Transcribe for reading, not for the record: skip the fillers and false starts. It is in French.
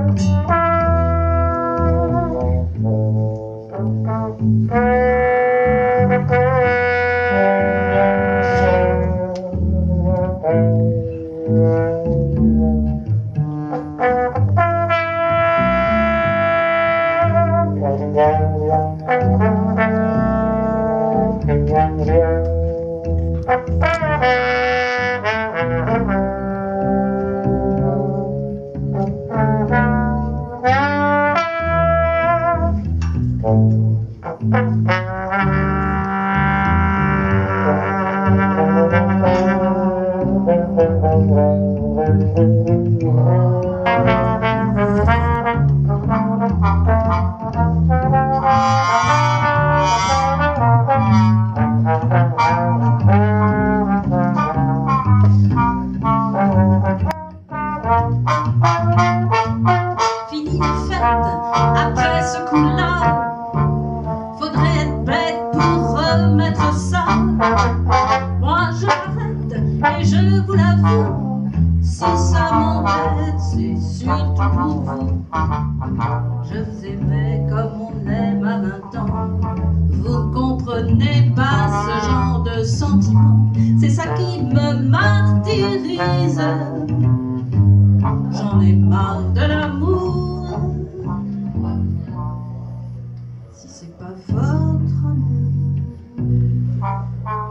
Fini la fête, après ce coup-là, faudrait être bête pour remettre ça. Moi je m'arrête et je vous l'avoue, si ça m'embête, c'est surtout pour vous. Je vous aimais comme on aime à 20 ans. Vous ne comprenez pas ce genre de sentiment. C'est ça qui me martyrise. J'en ai marre de l'amour. Si c'est pas votre amour.